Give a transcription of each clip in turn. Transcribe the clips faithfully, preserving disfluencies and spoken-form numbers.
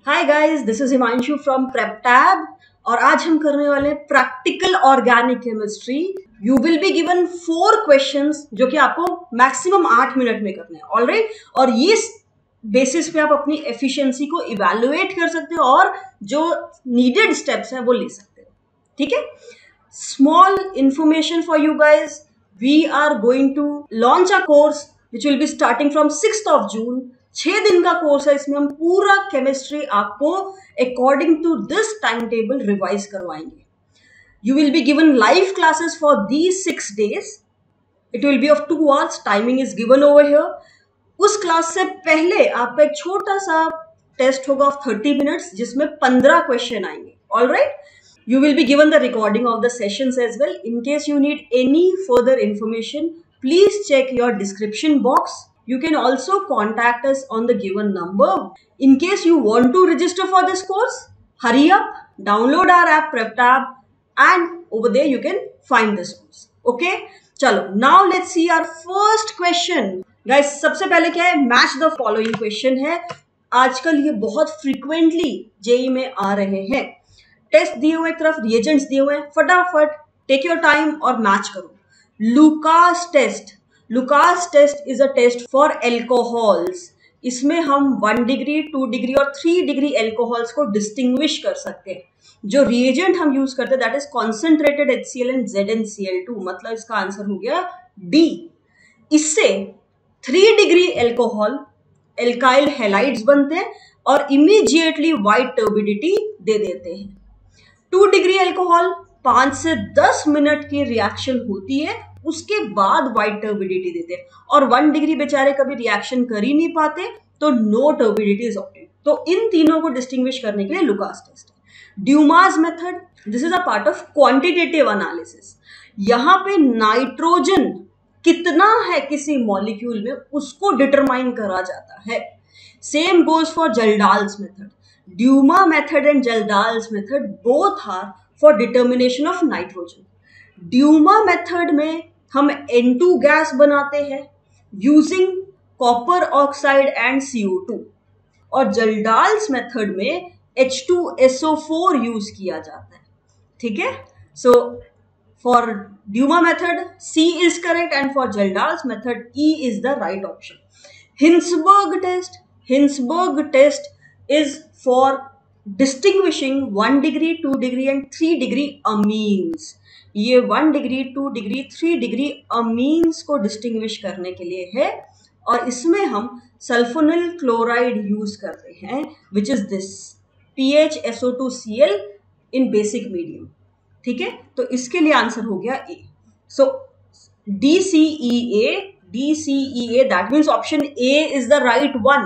Hi guys, this is Himanshu from Preptab और आज हम करने वाले हैं practical organic chemistry. You will be given four questions जो कि आपको मैक्सिमम आठ मिनट में करने हैं। ऑलराइट, और ये बेसिस पे आप अपनी एफिशिएंसी को इवैल्यूएट कर सकते हो और जो नीडेड स्टेप्स हैं वो ले सकते हो। ठीक है, small information for you guys, we are going to launch a course which will be starting from sixth of June. छह दिन का कोर्स है, इसमें हम पूरा केमिस्ट्री आपको according to this time table revise करवाएंगे। You will be given live classes for these six days. It will be of two hours, timing is given over here. उस क्लास से पहले आपका एक छोटा सा टेस्ट होगा ऑफ थर्टी मिनट्स जिसमें पंद्रह क्वेश्चन आएंगे। All right, you will be given the recording of the sessions as well. In case you need any further information, please check your description box. You can also contact us on the given number. In case you want to register for this course, hurry up, download our app PrepTab, and over there you can find this course. Okay? चलो, now let's see our first question. Guys, सबसे पहले क्या है, match the following question है। आजकल ये बहुत frequently JEE में आ रहे हैं। टेस्ट दिए हुए, एक तरफ रिएजेंट्स दिए हुए हैं, फटाफट टेक योर टाइम और मैच करो। Lucas test, Lucas test is a test for alcohols. इसमें हम वन डिग्री, टू डिग्री और थ्री डिग्री एल्कोहल्स को डिस्टिंग्विश कर सकते हैं। जो रिएजेंट हम यूज करते हैं that is concentrated HCl and Z N C L two, मतलब इसका आंसर हो गया डी। इससे three degree alcohol alkyl halides बनते हैं और इमीडिएटली वाइट टर्बिडिटी दे देते हैं। टू डिग्री एल्कोहल पांच से दस मिनट की रिएक्शन होती है, उसके बाद व्हाइट टर्बिडिटी देते हैं। और वन डिग्री बेचारे कभी रिएक्शन कर ही नहीं पाते, तो नो टर्बिडिटी इज ऑब्टेन्ड। तो इन तीनों को डिस्टिंग्विश करने के लिए लुकास टेस्ट है। Dumas method, this is a part of quantitative analysis. यहाँ पे नाइट्रोजन कितना है किसी मॉलिक्यूल में उसको डिटरमाइन करा जाता है। Same goes for Kjeldahl's method. Duma method and Jaldal's method both are for determination of nitrogen. Duma method में हम एन टू गैस बनाते हैं using copper oxide and C O two, और Jaldal's method में H two S O four use किया जाता है। ठीक है, so for Duma method C is correct and for Jaldal's method E is the right option. Hinsberg test, Hinsberg test is for distinguishing one degree, two degree and three degree amines. ये one degree, two degree, three degree amines को distinguish करने के लिए है, और इसमें हम sulphonyl chloride use करते हैं which is this P H S O two C L in basic medium. ठीक है, तो इसके लिए आंसर हो गया ए। So D C E A, D C E A, that means option A is the right one,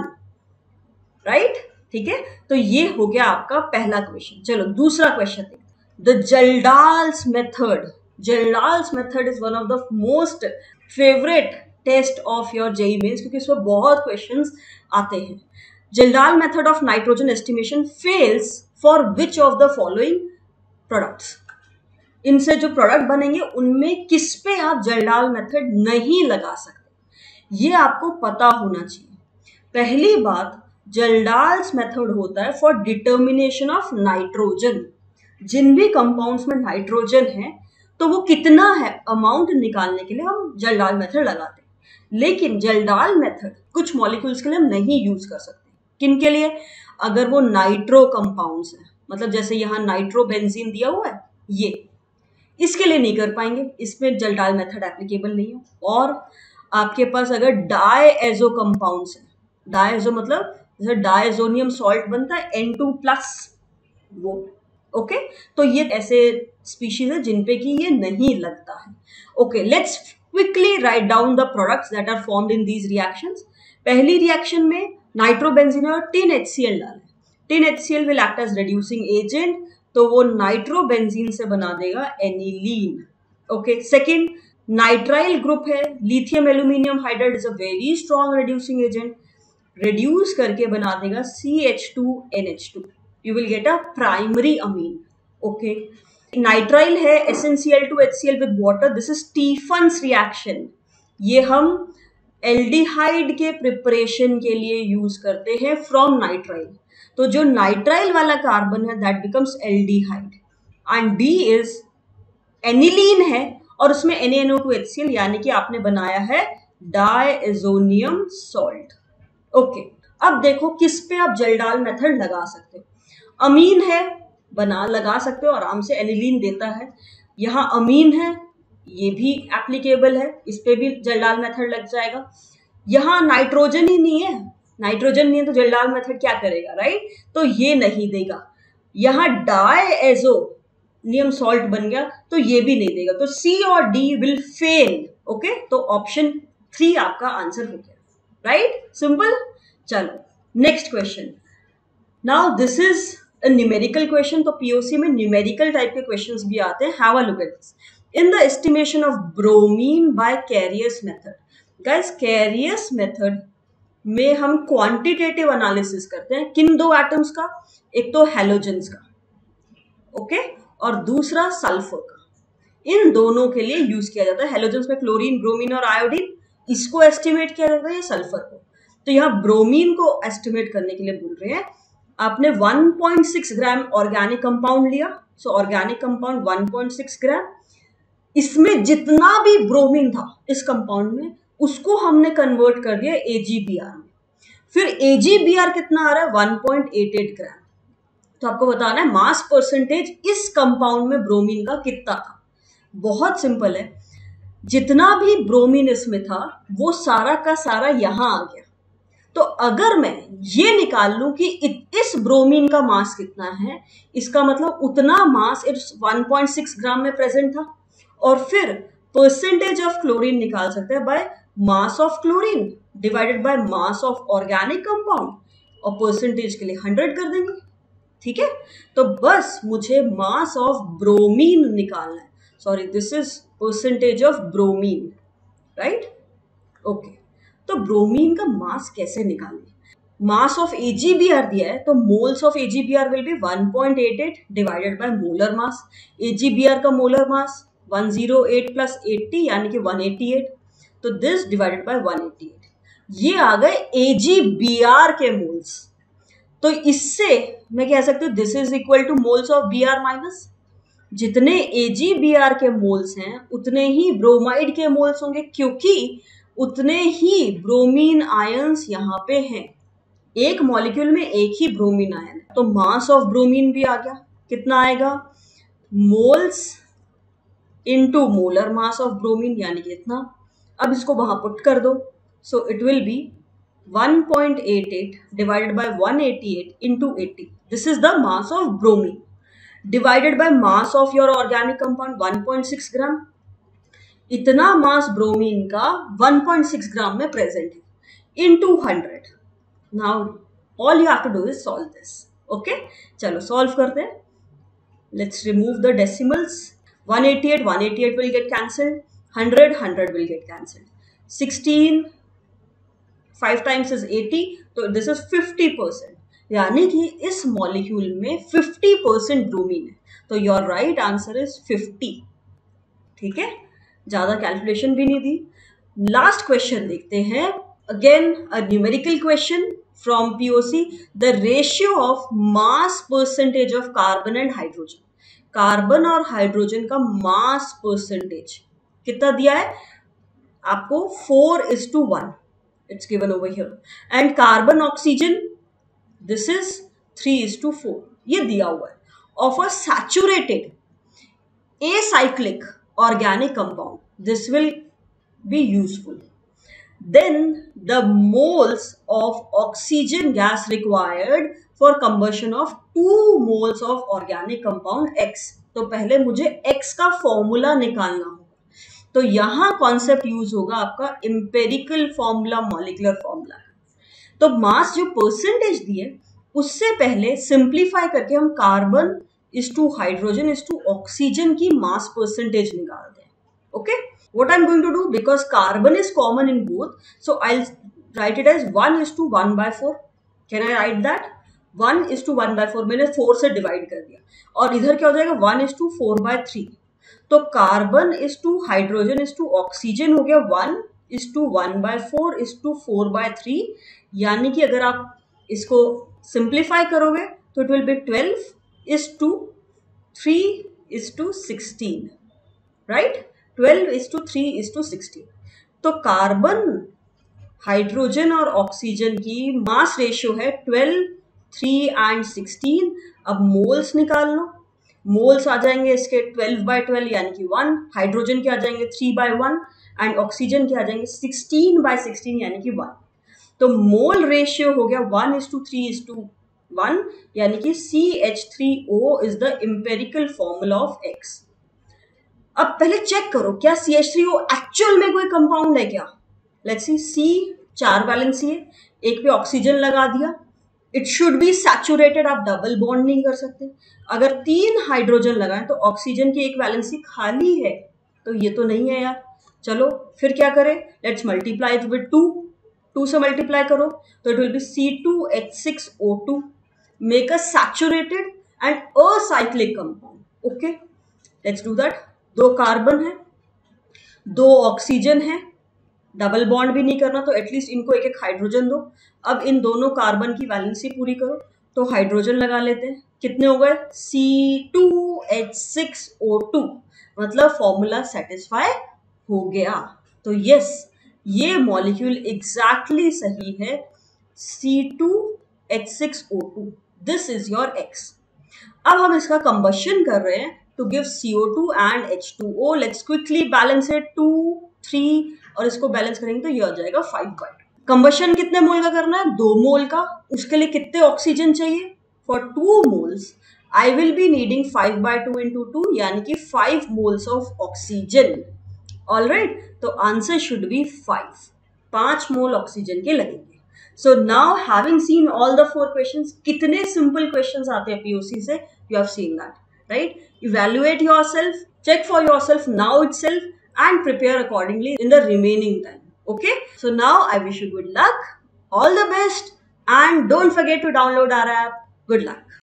right? ठीक है, तो ये हो गया आपका पहला क्वेश्चन। चलो दूसरा क्वेश्चन देखते। The Kjeldahl's method, Kjeldahl's method is one of the most favourite test of your JEE Mains, क्योंकि इसमें बहुत क्वेश्चंस आते हैं। Kjeldahl method of nitrogen estimation fails for which of the following products. इनसे जो प्रोडक्ट बनेंगे उनमें किस पे आप जल्डाल मेथड नहीं लगा सकते, ये आपको पता होना चाहिए। पहली बात, जल्डाल्स मेथड होता है फॉर डिटर्मिनेशन ऑफ नाइट्रोजन। जिन भी कंपाउंड्स में नाइट्रोजन है तो वो कितना है अमाउंट निकालने के लिए हम जल्डाल मेथड लगाते हैं। लेकिन जल्डाल मेथड कुछ मॉलिक्यूल्स के लिए हम नहीं यूज कर सकते। किन के लिए? अगर वो नाइट्रो कंपाउंड्स हैं, मतलब जैसे यहाँ नाइट्रोबेंजीन दिया हुआ है, ये इसके लिए नहीं कर पाएंगे, इसमें जल्डाल मेथड एप्लीकेबल नहीं है। और आपके पास अगर डायएजो कंपाउंड्स हैं, डायएजो मतलब जैसे डायजोनियम सॉल्ट बनता है एन टू प्लस, वो ओके, तो ये ऐसे स्पीशीज है जिन पे कि ये नहीं लगता है। Okay, let's quickly write down the products that are formed in these reactions. पहली रिएक्शन में नाइट्रोबेंजीन और टिन एच सी एल डालें। Tin H C L will act as reducing agent, तो वो नाइट्रोबेंजीन से बना देगा aniline. Okay, second nitrile group है, lithium aluminium hydride is a very strong reducing agent, reduce करके बना देगा C H two N H two. You will get a primary amine. Okay, nitrile है S N C L two H C L with water, this is Stephen's reaction. ये हम aldehyde के preparation के लिए use करते हैं from nitrile. तो जो नाइट्राइल वाला कार्बन है that becomes aldehyde and D is aniline है और उसमें N A N O two H C L यानी कि आपने बनाया है डायएजोनियम सॉल्ट। ओके, अब देखो किस पे आप जल्डाल मेथड लगा सकते हो। अमीन है, बना लगा सकते हो आराम से, एनिलीन देता है। यहाँ अमीन है, ये भी एप्लीकेबल है, इस पे भी जल्डाल मेथड लग जाएगा। यहाँ नाइट्रोजन ही नहीं है, नाइट्रोजन नहीं है तो जल्डाल मेथड क्या करेगा, राइट? तो ये नहीं देगा। यहाँ डायएजोनियम सॉल्ट बन गया तो ये भी नहीं देगा, तो सी और डी विल फेल। ओके, तो ऑप्शन थ्री आपका आंसर हो गया, राइट? सिंपल। चलो next question. Now this is a numerical question, तो पीओसी में न्यूमेरिकल टाइप के क्वेश्चंस भी आते हैं। Have a look at this. In the estimation of bromine by Carius method, guys Carius method में हम क्वांटिटेटिव एनालिसिस करते हैं। किन दो एटम्स का? एक तो हैलोजेंस का, ओके, और दूसरा सल्फर का। इन दोनों के लिए यूज किया जाता है। हैलोजेंस में क्लोरीन, ब्रोमीन और आयोडीन, इसको एस्टिमेट किया जाता है सल्फर को। तो यहाँ ब्रोमीन को एस्टिमेट करने के लिए बोल रहे हैं। आपने one point six gram organic compound लिया, so organic compound one point six gram, इसमें जितना भी ब्रोमीन था इस कंपाउंड में उसको हमने कन्वर्ट कर दिया एजीबीआर में। फिर एजीबीआर कितना आ रहा है? One point eight eight gram. तो आपको बताना है मास परसेंटेज इस कंपाउंड में ब्रोमीन का कितना था। बहुत सिंपल है, जितना भी ब्रोमीन इसमें था वो सारा का सारा यहां आ गया। तो अगर मैं ये निकाल लूं कि इस ब्रोमीन का मास कितना है, इसका मतलब उतना मास इस वन पॉइंट सिक्स ग्राम में प्रेजेंट था। और फिर परसेंटेज ऑफ क्लोरीन निकाल सकते हैं by mass of chlorine divided by mass of organic compound, और परसेंटेज के लिए हंड्रेड कर देंगे। ठीक है, तो बस मुझे मास ऑफ ब्रोमीन निकालना है। Sorry, this is percentage of bromine, right? Okay, तो ब्रोमीन का मास कैसे निकालें? Mass of A G B R दिया है तो moles of A G B R will be one point eight eight divided by molar mass. A G B R का molar mass one zero eight plus eighty यानी कि one eighty eight, तो this divided by one eighty eight. ये आ गए A G B R के moles. तो इससे मैं कह सकती हूँ this is equal to moles of B R minus. जितने A G B R के मोल्स हैं उतने ही ब्रोमाइड के मोल्स होंगे, क्योंकि उतने ही ब्रोमीन आयंस यहाँ पे हैं। एक मॉलिक्यूल में एक ही ब्रोमीन आयन है, तो मास ऑफ ब्रोमीन भी आ गया। कितना आएगा? Moles into molar mass of bromine यानी कि इतना। अब इसको वहां पुट कर दो, so it will be one point eight eight divided by one eighty eight into eighty. This is the mass of bromine divided by mass of your organic compound one point six gram. इतना mass bromine का one point six gram में present है into hundred. Now all you have to do is solve this. Okay, चलो solve करते हैं। Let's remove the decimals. One eighty eight, one eighty eight will get cancelled, hundred, hundred will get cancelled, sixteen, five times is eighty, तो this is fifty percent, यानी कि इस molecule में fifty percent bromine है। तो your right answer is fifty. ठीक है, ज्यादा कैलकुलेशन भी नहीं दी। लास्ट क्वेश्चन देखते हैं। Again a numerical question from POC. The ratio of mass percentage of carbon and hydrogen. Carbon और हाइड्रोजन का मास परसेंटेज कितना दिया है आपको? Four is to one, it's given over here. And carbon oxygen this is three is to four, ये दिया हुआ है। Of a saturated acyclic organic compound, this will be useful. Then the moles of oxygen gas required for combustion of two moles of organic compound X. तो पहले मुझे X का formula निकालना होगा। तो यहां कॉन्सेप्ट यूज होगा आपका एम्पेरिकल फॉर्मूला, मॉलिक्यूलर फॉर्मूला। तो मास जो परसेंटेज दिए उससे पहले सिंप्लीफाई करके हम carbon is to hydrogen is to oxygen की मास परसेंटेज निकालते हैं। Okay, what I'm going to do, because carbon is common in both, so I'll write it as one is to one by four. Can I write that? one is to one by four, मैंने four से divide कर दिया, और इधर क्या हो जाएगा? one is to four by three. तो carbon is to hydrogen is to oxygen हो गया one is to one by four is to four by three, यानी कि अगर आप इसको सिंप्लीफाई करोगे तो it will be twelve is to three is to sixteen, right? Twelve is to three is to sixteen. तो कार्बन, हाइड्रोजन और oxygen की मास रेशियो है ट्वेल्व, थ्री एंड सिक्सटीन। अब मोल्स निकाल लो। मोल्स आ जाएंगे इसके ट्वेल्व बाय ट्वेल्व यानी कि वन, हाइड्रोजन के आ जाएंगे three by one and oxygen के आ जाएंगे सिक्सटीन बाय सिक्सटीन यानी कि वन। तो मोल रेशियो हो गया one is to three is to one, यानी कि C H three O is the empirical formula of X. अब पहले चेक करो क्या C H three O actual में कोई कंपाउंड है क्या। लेट्स सी, सी चार वैलेंसी है, एक पे ऑक्सीजन लगा दिया, इट शुड बी सैचुरेटेड। आप डबल बॉन्ड नहीं कर सकते। अगर तीन हाइड्रोजन लगाएं तो ऑक्सीजन की एक वैलेंसी खाली है, तो ये तो नहीं है यार। चलो फिर क्या करें, let's multiply it with two. Two से मल्टीप्लाई करो तो it will be C two H six O two, make a saturated and acyclic compound. Okay, let's do that. दो कार्बन है, दो ऑक्सीजन है, डबल बॉन्ड भी नहीं करना तो एटलीस्ट इनको एक एक हाइड्रोजन दो। अब इन दोनों कार्बन की वैलेंसी पूरी करो, तो हाइड्रोजन लगा लेते हैं। कितने हो गए, C two H six O two, मतलब फॉर्मूला सेटिस्फाई हो गया। तो यस, ये मॉलिक्यूल एग्जैक्टली सही है, C two H six O two, this is your X. अब हम इसका कंबशन कर रहे हैं to give C O two and H two O. Let's quickly balance it, two, three और इसको बैलेंस करेंगे तो ये आ जाएगा फाइव बाय टू। कंबशन कितने मोल का करना है, दो मोल का। उसके लिए कितने ऑक्सीजन चाहिए, for two moles I will be needing five by two into two, यानी कि five moles of oxygen. Alright, तो आंसर शुड बी फाइव, पांच मोल ऑक्सीजन के लगेंगे। So now having seen all the four questions, कितने simple questions आते हैं POC से, you have seen that, right? Evaluate yourself, check for yourself now itself and prepare accordingly in the remaining time. Okay? So now I wish you good luck, all the best, and don't forget to download our app. Good luck.